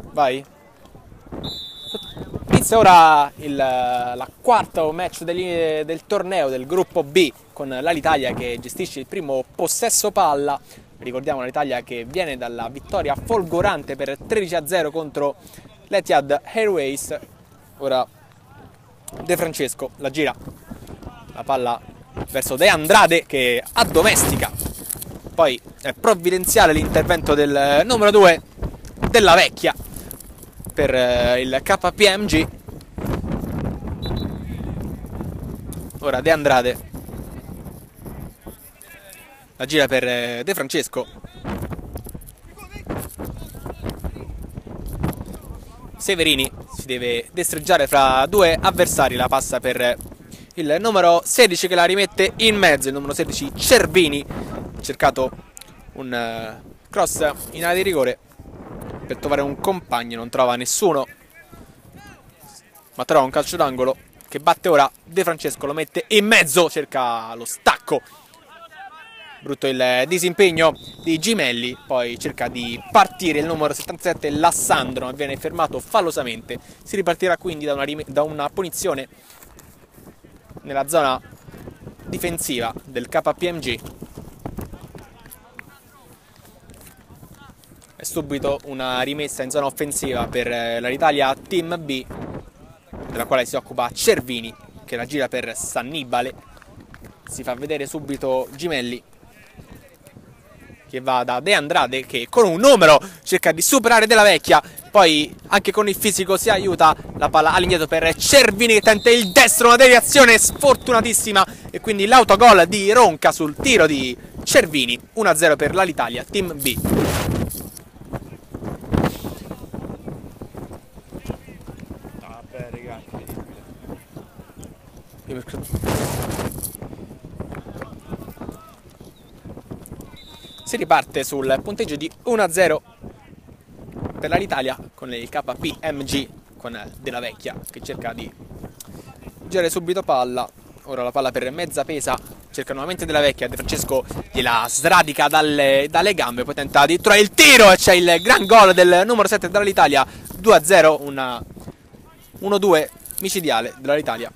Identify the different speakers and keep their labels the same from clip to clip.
Speaker 1: Vai. Inizia ora la quarto match del torneo del gruppo B con l'Alitalia che gestisce il primo possesso palla. Ricordiamo l'Italia che viene dalla vittoria folgorante per 13-0 contro l'Etihad Airways. Ora De Francesco la gira, la palla verso De Andrade che addomestica. Poi è provvidenziale l'intervento del numero 2 della Vecchia per il KPMG. Ora De Andrade la gira per De Francesco. Severini si deve destreggiare fra due avversari, la passa per il numero 16 che la rimette in mezzo, il numero 16 Cervini. Ha cercato un cross in area di rigore per trovare un compagno, non trova nessuno, ma trova un calcio d'angolo che batte ora De Francesco, lo mette in mezzo, cerca lo stacco. Brutto il disimpegno di Gimelli, poi cerca di partire il numero 77 Lassandro, ma viene fermato fallosamente. Si ripartirà quindi da una punizione nella zona difensiva del KPMG. E subito una rimessa in zona offensiva per l'Italia Team B, della quale si occupa Cervini, che la gira per Sannibale. Si fa vedere subito Gimelli, che va da De Andrade, che con un numero cerca di superare Della Vecchia, poi anche con il fisico si aiuta. La palla all'indietro per Cervini che tenta il destro, una deviazione sfortunatissima e quindi l'autogol di Ronca sul tiro di Cervini. 1-0 per l'Alitalia Team B. Si riparte sul punteggio di 1-0 per l'Italia con il KPMG, con Della Vecchia che cerca di girare subito palla. Ora la palla per mezza pesa, cerca nuovamente Della Vecchia, De Francesco gliela sradica dalle gambe, poi tenta di trovare il tiro e c'è il gran gol del numero 7 dell'Italia. 2-0, una 1-2 micidiale dell'Italia.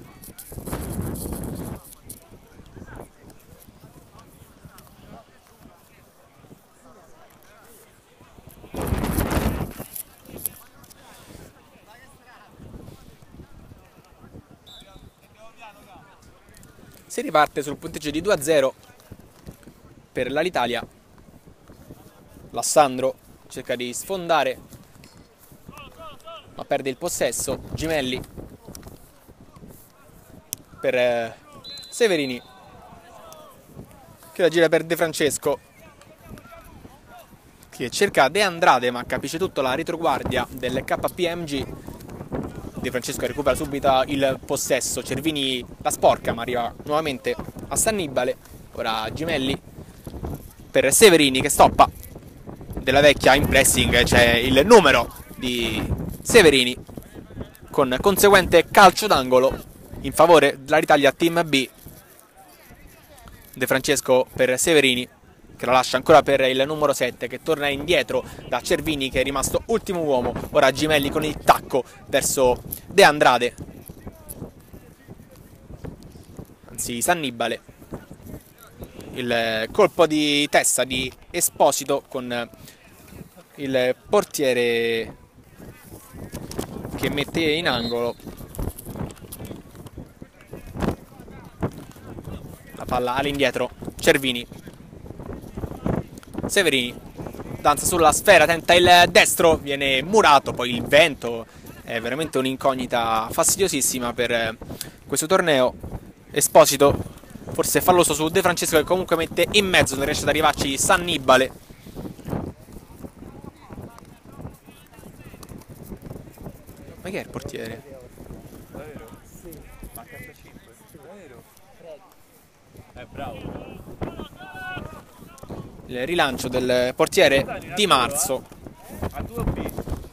Speaker 1: Si riparte sul punteggio di 2-0 per l'Alitalia. Lassandro cerca di sfondare, ma perde il possesso. Gimelli per Severini, che la gira per De Francesco, che cerca De Andrade, ma capisce tutto la retroguardia del KPMG. De Francesco recupera subito il possesso, Cervini la sporca ma arriva nuovamente a Sannibale. Ora Gimelli per Severini che stoppa Della Vecchia in pressing, c'è il numero di Severini con conseguente calcio d'angolo in favore dell'Italia Team B. De Francesco per Severini che la lascia ancora per il numero 7 che torna indietro da Cervini che è rimasto ultimo uomo. Ora Gimelli con il tacco verso De Andrade, anzi Sannibale. Il colpo di testa di Esposito con il portiere che mette in angolo. La palla all'indietro, Cervini. Severini danza sulla sfera, tenta il destro, viene murato, poi il vento è veramente un'incognita fastidiosissima per questo torneo. Esposito forse falloso su De Francesco che comunque mette in mezzo, non riesce ad arrivarci Sannibale. Ma che è il portiere?
Speaker 2: Davvero? Sì. Manca 5. Davvero? Bravo.
Speaker 1: Il rilancio del portiere Di Marzo.
Speaker 2: A 2 B.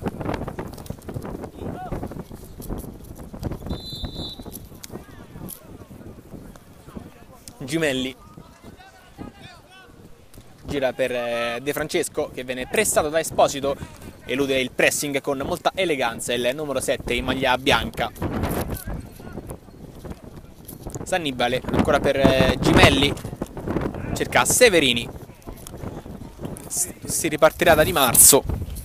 Speaker 1: Gimelli gira per De Francesco che viene pressato da Esposito elude il pressing con molta eleganza il numero 7 in maglia bianca. Sannibale ancora per Gimelli, cerca Severini, si ripartirà da Di Marzo.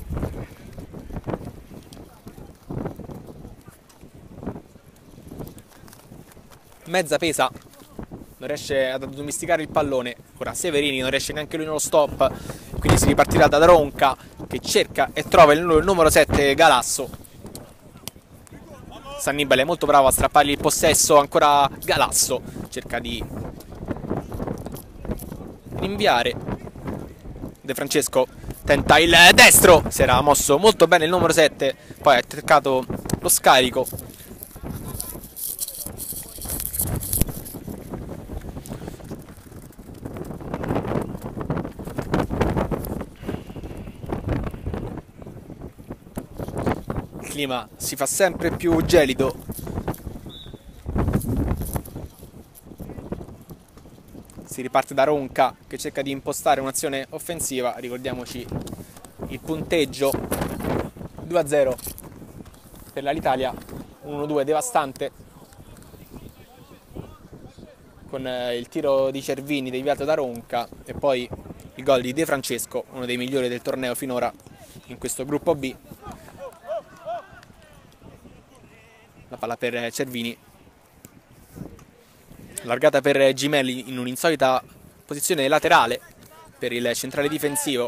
Speaker 1: Mezza pesa, non riesce ad addomesticare il pallone. Ora Severini non riesce neanche lui nello stop, quindi si ripartirà da Daronca che cerca e trova il numero 7 Galasso. Sannibale è molto bravo a strappargli il possesso, ancora Galasso cerca di rinviare. De Francesco tenta il destro, si era mosso molto bene il numero 7, poi ha cercato lo scarico. Il clima si fa sempre più gelido. Si riparte da Ronca che cerca di impostare un'azione offensiva. Ricordiamoci il punteggio: 2-0 per l'Italia, 1-2 devastante, con il tiro di Cervini deviato da Ronca e poi il gol di De Francesco, uno dei migliori del torneo finora in questo gruppo B. La palla per Cervini, allargata per Gimelli in un'insolita posizione laterale per il centrale difensivo.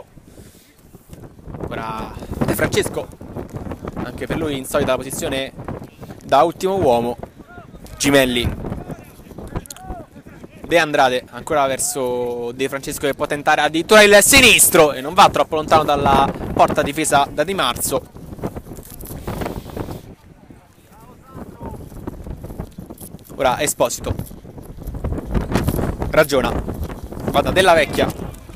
Speaker 1: Ora De Francesco, anche per lui insolita posizione da ultimo uomo. Gimelli, De Andrade ancora verso De Francesco che può tentare addirittura il sinistro e non va troppo lontano dalla porta difesa da Di Marzo. Ora Esposito ragiona, va da Della Vecchia,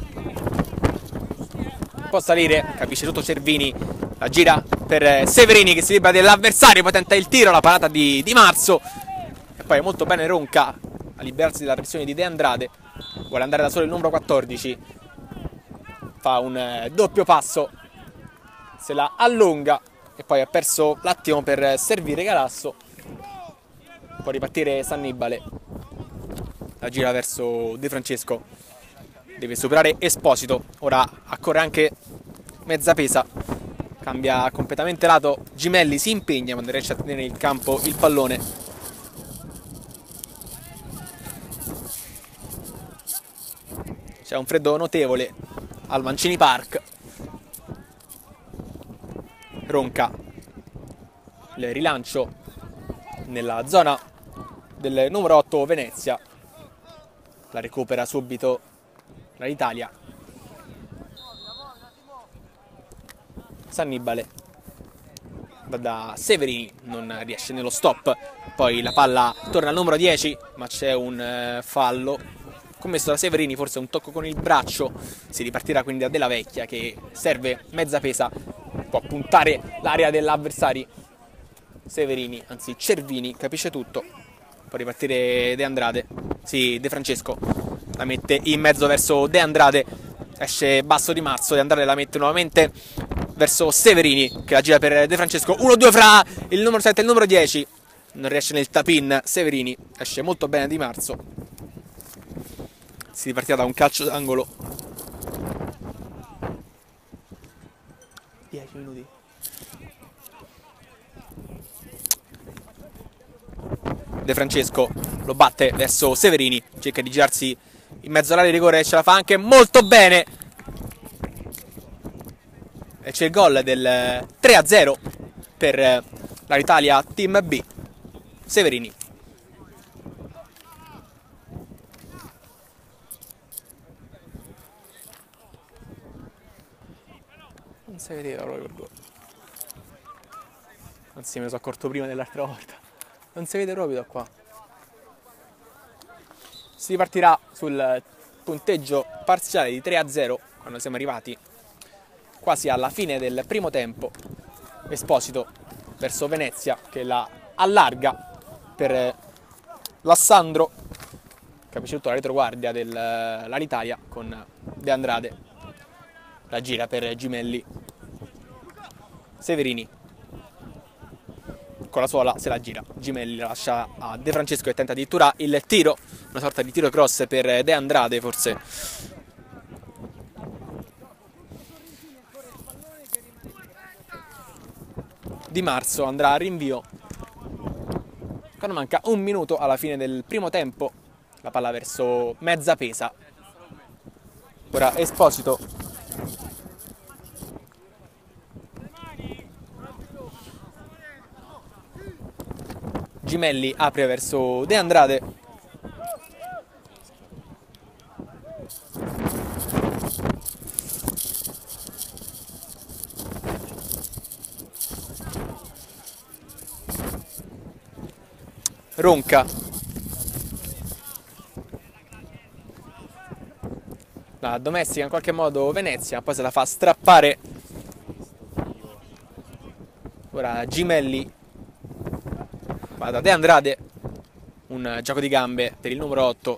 Speaker 1: può salire, capisce tutto Cervini, la gira per Severini che si libera dell'avversario, poi tenta il tiro, la parata di Di Marzo e poi molto bene Ronca a liberarsi dalla pressione di De Andrade. Vuole andare da solo il numero 14, fa un doppio passo, se la allunga e poi ha perso l'attimo per servire Galasso. Può ripartire Sannibale, la gira verso De Francesco, deve superare Esposito, ora accorre anche mezza pesa, cambia completamente lato Gimelli, si impegna ma non riesce a tenere in campo il pallone. C'è un freddo notevole al Mancini Park. Ronca, il rilancio nella zona del numero 8 Venezia, la recupera subito l'Italia. Sannibale va da Severini, non riesce nello stop, poi la palla torna al numero 10 ma c'è un fallo commesso da Severini, forse un tocco con il braccio. Si ripartirà quindi da Della Vecchia che serve mezza pesa, può puntare l'area dell'avversario. Severini, anzi Cervini, capisce tutto. Può ripartire De Andrade, sì, De Francesco la mette in mezzo verso De Andrade, esce basso Di Marzo, De Andrade la mette nuovamente verso Severini che la gira per De Francesco, 1-2 fra il numero 7 e il numero 10, non riesce nel tap-in Severini, esce molto bene Di Marzo. Si ripartirà da un calcio d'angolo. 10 minuti. De Francesco lo batte verso Severini, cerca di girarsi in mezzo all'area di rigore, ce la fa anche molto bene e c'è il gol del 3-0 per l'Italia Team B. Severini. Non si vedeva proprio il gol, anzi me ne sono accorto prima dell'altra volta, non si vede proprio da qua. Si partirà sul punteggio parziale di 3-0 quando siamo arrivati quasi alla fine del primo tempo. Esposito verso Venezia che la allarga per Lassandro, capisce tutto la retroguardia dell'Italia con De Andrade, la gira per Gimelli, Severini con la suola se la gira, Gimelli la lascia a De Francesco che tenta addirittura il tiro, una sorta di tiro cross per De Andrade forse. Di Marzo andrà a rinvio quando manca un minuto alla fine del primo tempo, la palla verso mezza pesa. Ora Esposito Gimelli apre verso De Andrade. Ronca. La domestica in qualche modo Venezia, poi se la fa strappare. Ora Gimelli va da De Andrade, un gioco di gambe per il numero 8.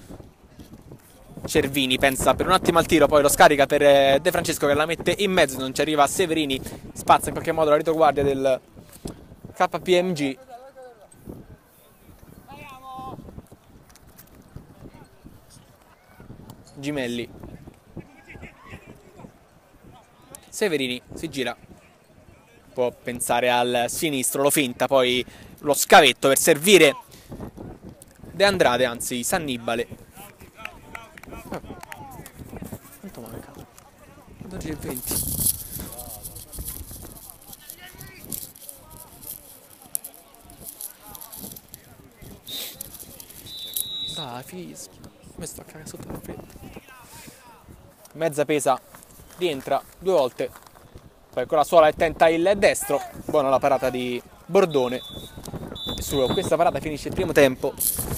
Speaker 1: Cervini pensa per un attimo al tiro, poi lo scarica per De Francesco che la mette in mezzo, non ci arriva Severini, spazza in qualche modo la retroguardia del KPMG. Gimelli. Severini si gira, può pensare al sinistro, lo finta, poi lo scavetto per servire De Andrade, anzi Sannibale. Quanto manca? 12:20. Dai, fischio. Mi sto a cagare sotto la fretta. Mezza pesa, rientra 2 volte. Poi con la suola e tenta il destro. Buona la parata di Bordone. E su questa parata finisce il primo tempo.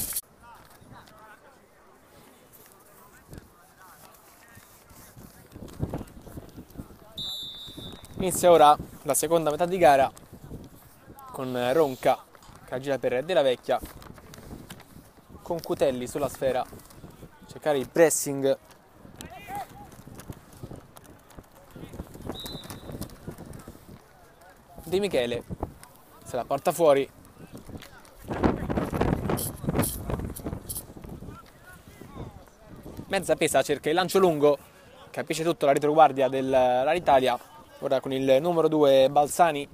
Speaker 1: Inizia ora la seconda metà di gara con Ronca che gira per Della Vecchia, con Cutelli sulla sfera, cercare il pressing. De Michele se la porta fuori. Mezza pesa, cerca il lancio lungo, capisce tutto la retroguardia dell'Italia. Ora con il numero 2 Balzani.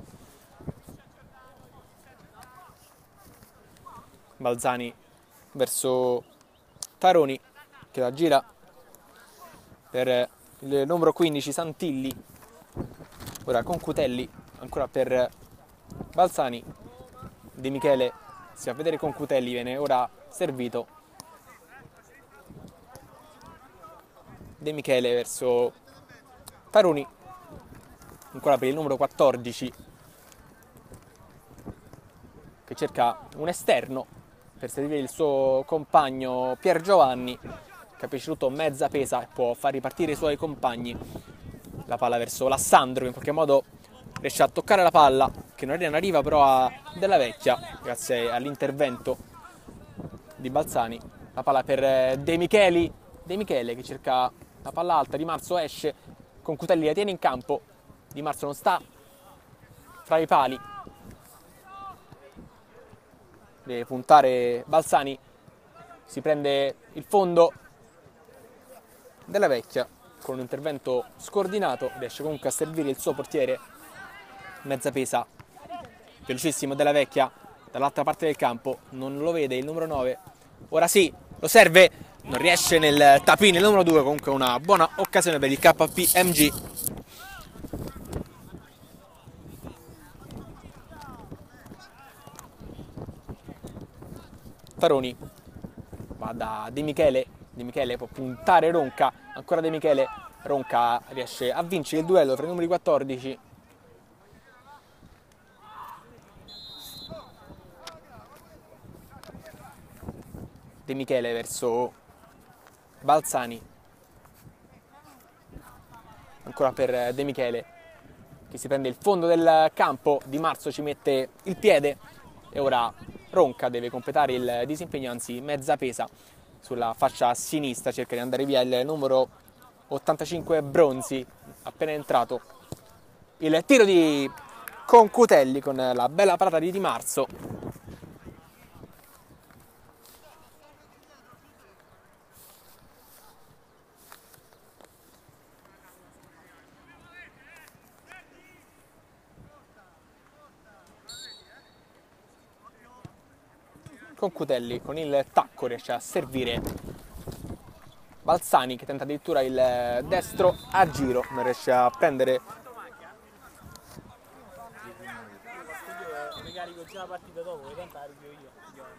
Speaker 1: Balzani verso Taroni che la gira per il numero 15 Santilli. Ora con Cutelli ancora per Balzani. De Michele si va a vedere con Cutelli, viene ora servito. De Michele verso Taroni, ancora per il numero 14 che cerca un esterno per servire il suo compagno Pier Giovanni. Capisce tutto, mezza pesa e può far ripartire i suoi compagni. La palla verso Lassandro che in qualche modo riesce a toccare la palla, che non arriva però a Della Vecchia grazie all'intervento di Balzani. La palla per De Michele che cerca la palla alta. Di Marzo esce, con Cutelli la tiene in campo. Di Marzo non sta fra i pali, deve puntare Balzani, si prende il fondo. Della Vecchia con un intervento scordinato riesce comunque a servire il suo portiere. Mezza pesa, velocissimo Della Vecchia dall'altra parte del campo, non lo vede il numero 9. Ora sì, lo serve, non riesce nel tapin il numero 2. Comunque una buona occasione per il KPMG. Taroni va da De Michele può puntare Ronca, ancora De Michele, Ronca riesce a vincere il duello tra i numeri 14. De Michele verso Balzani, ancora per De Michele che si prende il fondo del campo. Di Marzo ci mette il piede e ora Ronca deve completare il disimpegno, anzi mezza pesa sulla fascia sinistra, cerca di andare via il numero 85 Bronzi, appena entrato. il tiro di Concutelli con la bella parata di Di Marzo. Concutelli con il tacco riesce a servire Balzani, che tenta addirittura il destro a giro, non riesce a prendere.
Speaker 3: Ricarico già la partita dopo, tanto la rivio io.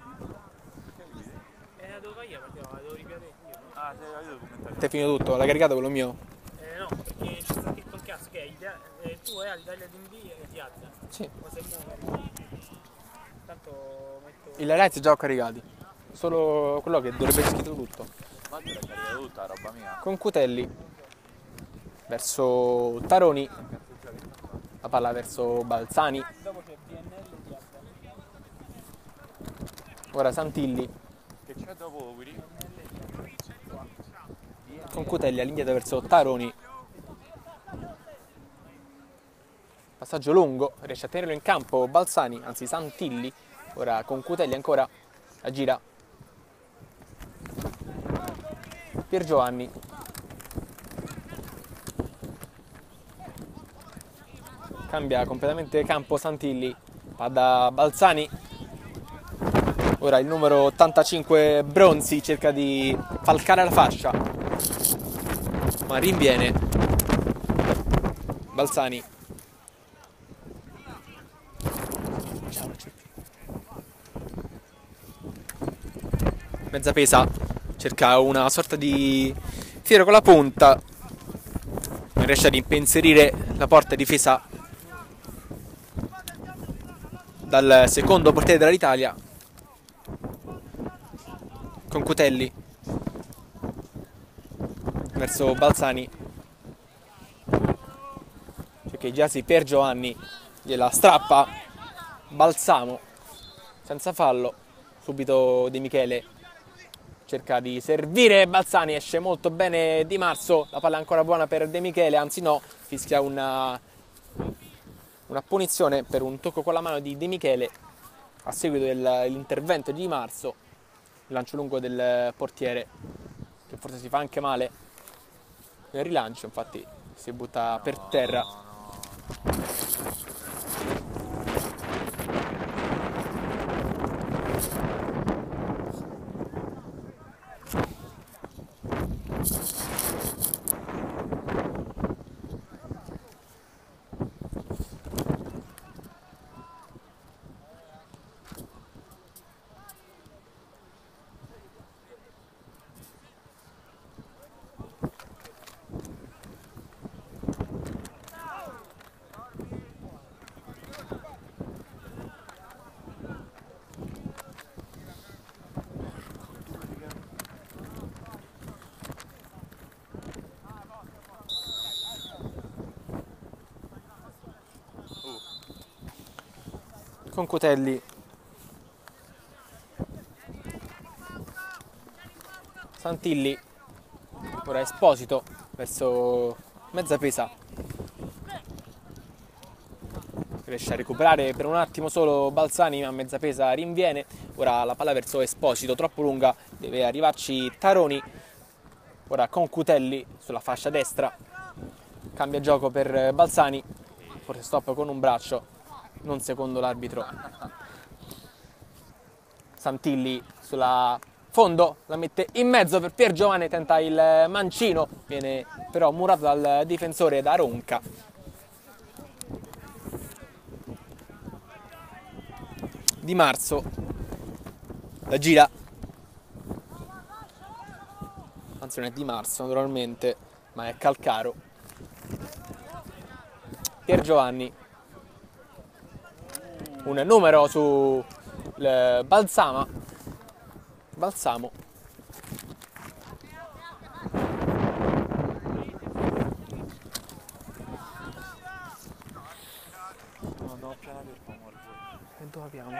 Speaker 3: La devo fare io, la devo ripiare io.
Speaker 2: Ah, sei io devo commentare.
Speaker 1: Ti è finito tutto? L'hai caricato quello mio?
Speaker 3: No, perché c'è stato scritto il cazzo che tu hai l'Italia di invio e ti alza.
Speaker 1: Sì.
Speaker 3: Ma se muove. Tanto metto.
Speaker 1: Il highlights già ho caricati. Solo quello che dovrebbe essere scritto tutto.
Speaker 2: Ma tu l'hai caricata tutta, roba mia.
Speaker 1: Concutelli verso Taroni. La palla verso Balzani.
Speaker 3: Dopo c'è BNL e ti alza.
Speaker 1: Ora Santilli.
Speaker 2: Che c'è dopo, Guiri?
Speaker 1: Concutelli all'indietro verso Taroni. Passaggio lungo, riesce a tenerlo in campo Balzani, anzi Santilli. Ora Concutelli ancora, la gira Piergiovanni. Cambia completamente campo Santilli, va da Balzani. Ora il numero 85 Bronzi cerca di falcare la fascia, ma rinviene Balzani. Mezza pesa, cerca una sorta di tiro con la punta, non riesce ad impensierire la porta difesa dal secondo portiere dell'Italia. Concutelli verso Balzani, cerca di girarsi per Giovanni, gliela strappa Balsamo senza fallo. Subito De Michele cerca di servire Balzani, esce molto bene Di Marzo, la palla è ancora buona per De Michele, anzi no, fischia una punizione per un tocco con la mano di De Michele a seguito dell'intervento di Di Marzo. Il lancio lungo del portiere, che forse si fa anche male nel rilancio, infatti si butta per terra. Concutelli, Santilli, ora Esposito verso mezza pesa, riesce a recuperare per un attimo solo Balzani, ma mezza pesa rinviene. Ora la palla verso Esposito, troppo lunga, deve arrivarci Taroni. Ora Concutelli sulla fascia destra, cambia gioco per Balzani, forse stop con un braccio, non secondo l'arbitro. Santilli sulla fondo, la mette in mezzo per Piergiovanni, tenta il mancino, viene però murato dal difensore da Ronca. Di Marzo, la gira, anzi non è Di Marzo naturalmente, ma è Calcaro. Piergiovanni, un numero su Balsamo.
Speaker 2: No, appena detto, amore.
Speaker 1: E dove abbiamo?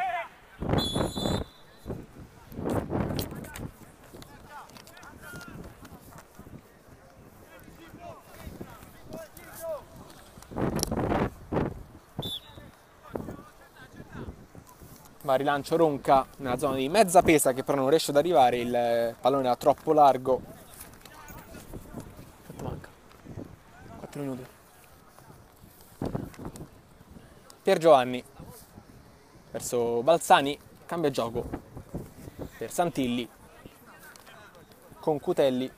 Speaker 1: Va a rilancio Ronca nella zona di mezza pesa che però non riesce ad arrivare, il pallone era troppo largo. Quanto manca? 4 minuti. Piergiovanni verso Balzani, cambia gioco per Santilli con Cutelli.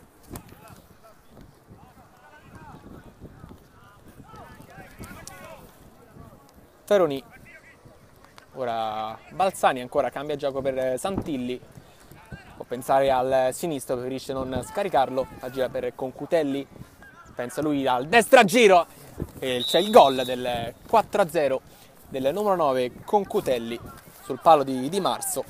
Speaker 1: Taroni, ora Balzani ancora cambia gioco per Santilli, può pensare al sinistro, preferisce non scaricarlo, la gira per Concutelli, pensa lui al destra giro e c'è il gol del 4-0 del numero 9 Concutelli sul palo di Di Marzo.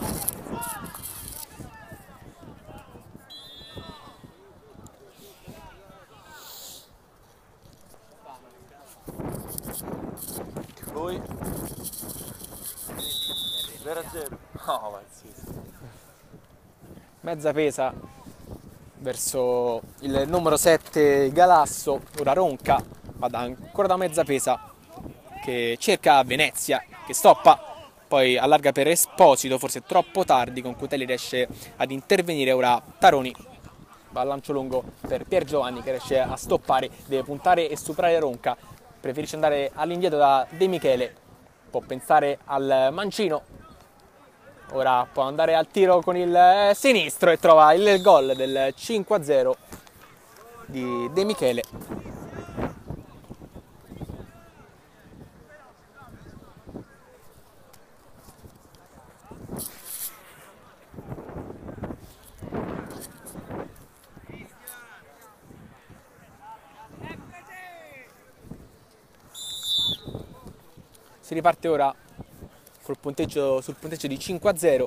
Speaker 2: Lui 0-0. No, vai, sì.
Speaker 1: Mezza pesa verso il numero 7 Galasso, ora Ronca, va ancora da mezza pesa che cerca Venezia, che stoppa, poi allarga per Esposito, forse troppo tardi, con Cutelli riesce ad intervenire, ora Taroni, va al lancio lungo per Piergiovanni che riesce a stoppare, deve puntare e superare Ronca, preferisce andare all'indietro da De Michele, può pensare al mancino, ora può andare al tiro con il sinistro e trova il gol del 5-0 di De Michele. Si riparte ora sul punteggio di 5-0.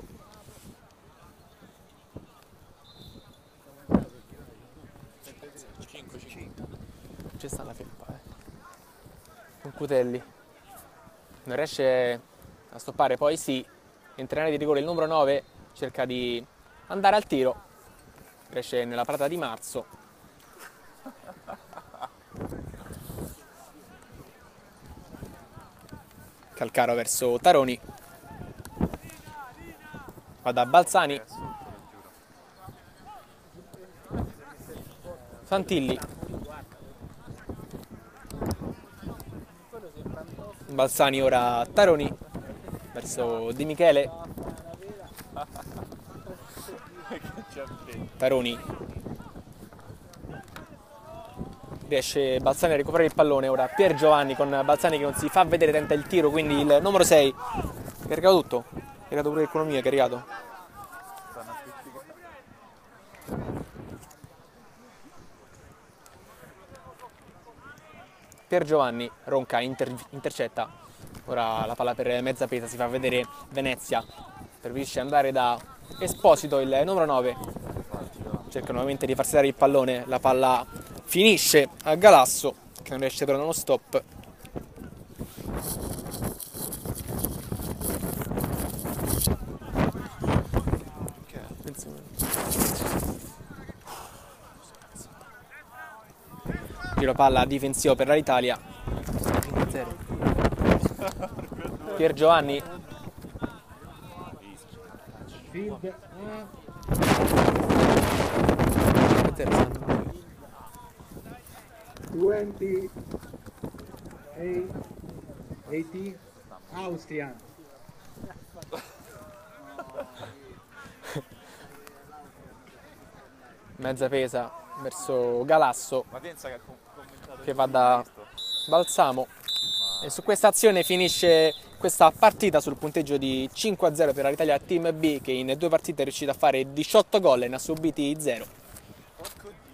Speaker 1: C'è sta la felpa, con Cutelli. Non riesce a stoppare, poi sì. Entra in area di rigore il numero 9, cerca di andare al tiro. Riesce nella parata di Marzo. Calcaro verso Taroni, va da Balzani, Santilli, Balzani ora Taroni verso Di Michele, Taroni riesce Balzani a recuperare il pallone, ora Piergiovanni con Balzani che non si fa vedere, tenta il tiro, quindi il numero 6 è caricato tutto, è caricato pure l'economia, è caricato. Piergiovanni, Ronca intercetta, ora la palla per mezza pesa, si fa vedere Venezia, preferisce andare da Esposito, il numero 9, cerca nuovamente di farsi dare il pallone, la palla finisce a Galasso che non riesce a prendere uno stop. Giro palla difensivo per l'Italia. Piergiovanni. Interessante.
Speaker 4: 80 Austria.
Speaker 1: Mezza pesa verso Galasso
Speaker 2: Ma pensa che ha commentato
Speaker 1: che va da Balsamo e su questa azione finisce questa partita sul punteggio di 5-0 per l'Italia Team B, che in 2 partite è riuscita a fare 18 gol e ne ha subiti 0.